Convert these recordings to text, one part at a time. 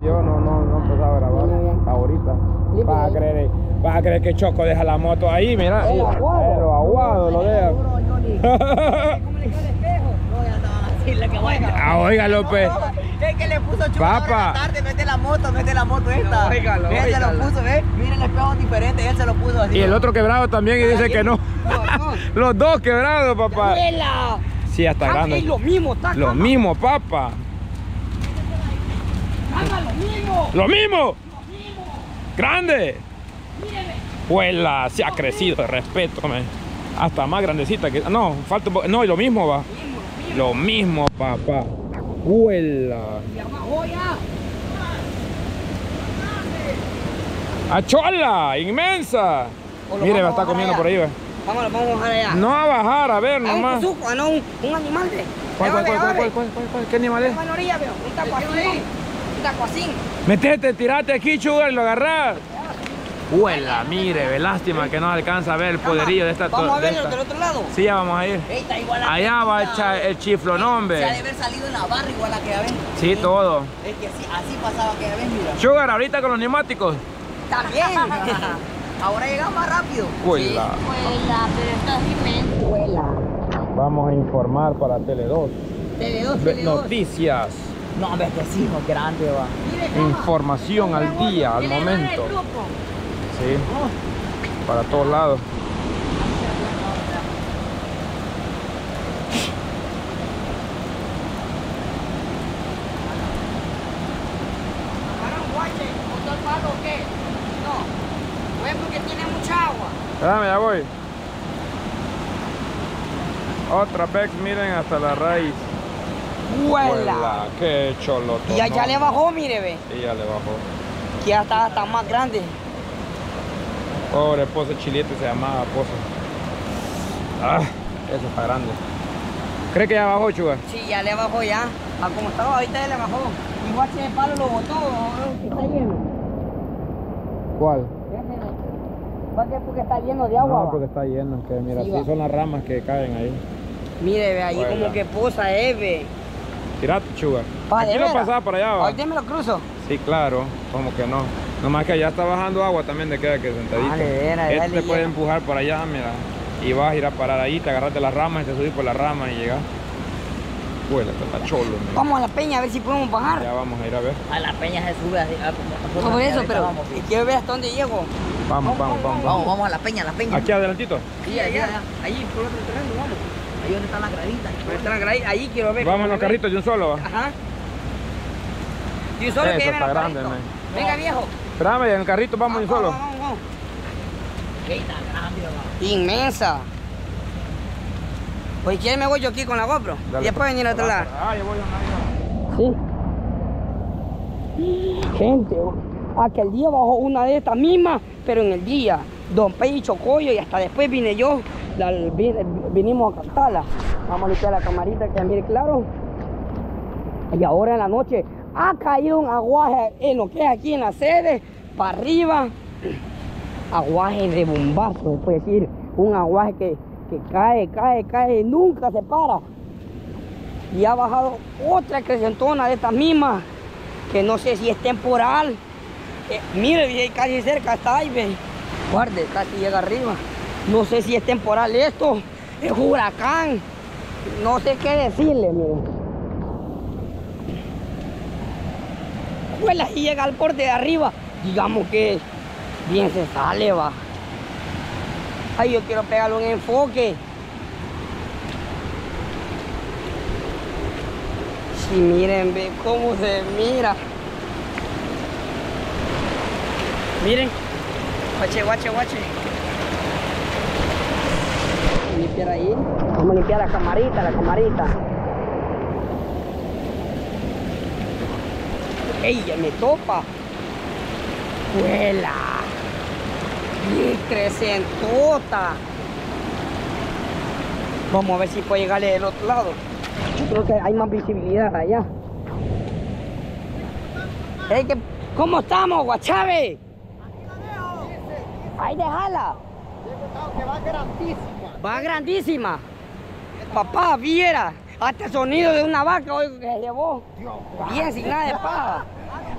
Yo no empezaba a grabar ahorita. Vas a creer que Choco deja la moto ahí, mira. El aguado. Lo aguado lo deja. ¿Cómo le quedó el espejo? No, ya estaban a decirle que vaya. Ah, oiga, López. Es que le puso Choco Papá. ahora en la tarde, no es de la moto esta. Óigalo, Él se lo puso, ¿ves? Miren el espejo diferente, él se lo puso así. Y el otro quebrado también y dice que no. Los dos quebrados, papá. ¡Abuela! Sí, hasta grande. Es lo mismo, está Lo mismo, papá. lo mismo. Lo mismo. Grande. Huela, se ha crecido, respeto, man. Hasta más grandecita que... No, falta un poco. No, y lo mismo va. Lo mismo, papá. Huela. ¡Achola! ¡Inmensa! Mire, va a estar comiendo por ahí, va. Vamos a bajar allá. No a bajar, a ver, Un nomás. cuzuco, no, un animal de... ¿Cuál? ¿Qué animal es? En la orilla, veo. Un tacuacín. Un tacuacín. Metete, tirate aquí, Sugar, y lo agarrás. Huela, mire, ve, lástima que no alcanza a ver el poderío de esta. Vamos a de verlo esta. del otro lado. Sí, ya vamos a ir. Ey, está igual a Allá va el chiflonón, Se ha de ve. haber salido en la barra igual a que ya ven. Sí, todo. Es que así pasaba que ya ven, mira. Sugar, ahorita con los neumáticos. También. Ahora llega más rápido. Huela. Huela, pero esto es inmenso. Huela. Vamos a informar para Tele2. Tele2. Noticias. No, hombre, que sí, no, grande va. Información al día, al momento. Sí. Para todos lados. ¿O qué? No. No es porque tiene mucha agua. Espérame, ya voy. Otra vez, miren hasta la raíz. Huela. Qué cholo. Y ya le bajó, mire, ve. Sí, ya le bajó. Que ya está más grande. Pobre Pozo Chilete se llamaba Pozo. Ah, eso está grande. ¿Cree que ya bajó, Chuga? Sí, ya le bajó ya. A como estaba ahorita ya le bajó. Igual que el palo lo botó, que está lleno. ¿Cuál? Porque está lleno de agua. No, porque está lleno. Que mira, Sí, sí, va. son las ramas que caen ahí. Mire, ve, ahí Huela. como que posa, ve. Tirate, Chuga. Pa, Aquí de lo veras. pasaba para allá, va. Ahorita me lo cruzo. Sí, claro. Como que no. Nomás que allá está bajando agua también de queda que sentadito. Ah, de veras, ya Este le te puede llega. empujar para allá, mira. Y vas a ir a parar ahí, te agarras de las ramas y te subís por las ramas y llegas. Huela, está cholo. Mira. Vamos a la peña a ver si podemos bajar. Ya vamos a ir a ver. A la peña se sube así. Por eso, pero quiero ver hasta dónde llego. Vamos. Vamos a la peña, Aquí adelantito. Sí, allá. Ahí, por otro terreno, vamos. Ahí donde están las graditas. Donde están las graditas, ahí quiero ver. Vamos en cómo los se ve. carritos de un solo, va. Ajá. Y un solo Eso que lleve está los grande, carritos. man. Venga, viejo. Espérame, en el carrito vamos de un solo. Vamos. Qué tan grande, va. Inmensa. Pues si quieres me voy yo aquí con la GoPro. Dale, Y después venir a otro lado. Ah, yo voy a una. Sí. Gente, aquel día bajó una de estas mismas, pero en el día. Don Pei Chocoyo y hasta después vine yo. Vinimos a captarla. Vamos a limpiar la camarita que mire claro. Y ahora en la noche ha caído un aguaje en lo que es aquí en la sede, para arriba. Aguaje de bombazo, se puede decir. Un aguaje que cae, nunca se para. Y ha bajado otra crecentona de estas mismas, que no sé si es temporal. Mire, casi cerca está ahí, ve. Guarde, casi llega arriba. No sé si es temporal esto, es huracán. No sé qué decirle, mire. Vuela y llega al borde de arriba. Digamos que bien se sale, va. Ay, yo quiero pegarle un enfoque. Sí, miren, ve cómo se mira. Miren. Guache. Vamos a limpiar ahí. Vamos a limpiar la camarita. ¡Ey, ya me topa! ¡Vuela! ¡Bien crecentota! Vamos a ver si puede llegarle del otro lado. Yo creo que hay más visibilidad allá. Ey, ¿cómo estamos, Guachave? Ahí déjala. Que va grandísima. Va grandísima. Papá, viera. Hasta el sonido de una vaca hoy que se llevó. Bien, sin nada de paja.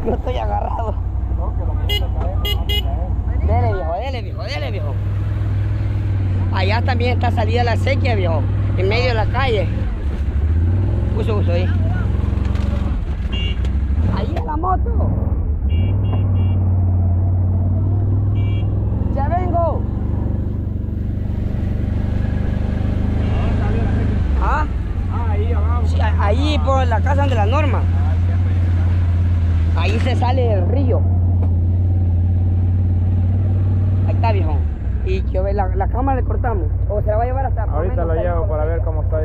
No estoy agarrado. Dele, viejo. Allá también está salida la sequía, viejo. En medio de la calle. Uso ahí. Ahí es la moto. Ya vengo. ¿Ah? Ahí abajo. Sí, ahí por la casa de la Norma. Ahí se sale el río. Ahí está, viejo. Y que la cámara le cortamos. O se la va a llevar hasta... Ahorita lo llevo para ver cómo está ahí.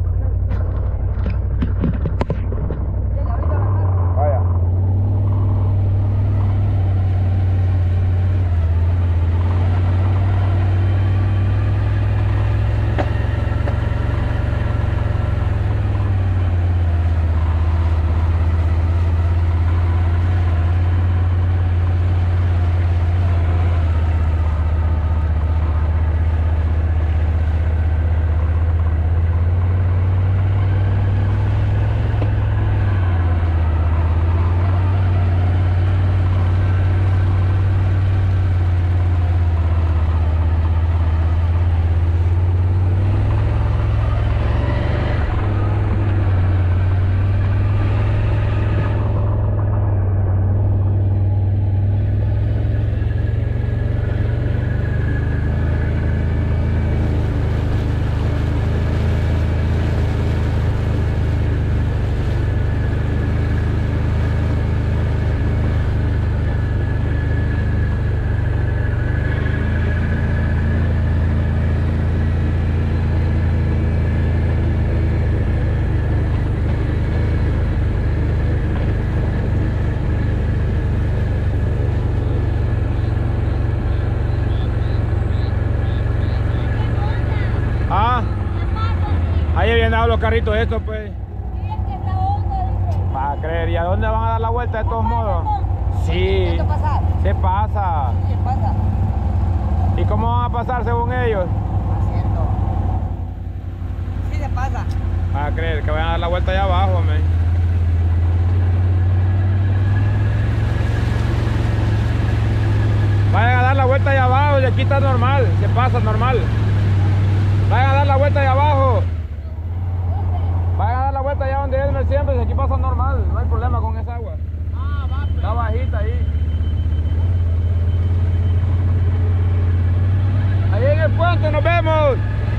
Vaya. Ahí vienen a los carritos estos, pues. Va a creer. ¿Y a dónde van a dar la vuelta de todos modos? Sí. ¿Esto pasa? Se pasa. ¿Qué pasa? ¿Y cómo van a pasar según ellos? Haciendo. Sí se pasa. Va a creer que vayan a dar la vuelta allá abajo, man. Vayan a dar la vuelta allá abajo y aquí está normal. Se pasa normal. Vayan a dar la vuelta allá abajo. Vayan a dar la vuelta allá donde Elmer siempre, aquí pasa normal, no hay problema con esa agua. Está bajita ahí. Ahí en el puente nos vemos.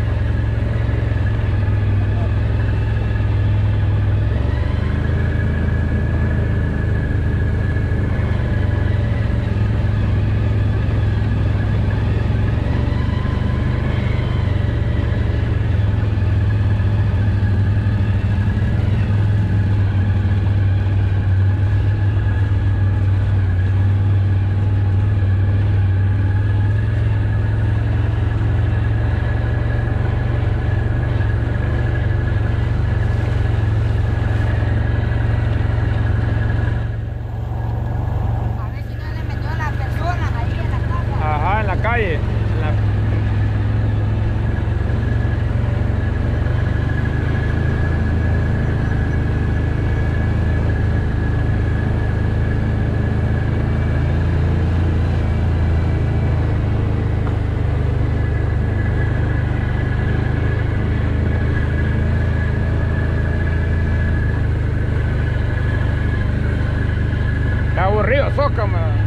Calle. Qué aburrido, soca, man.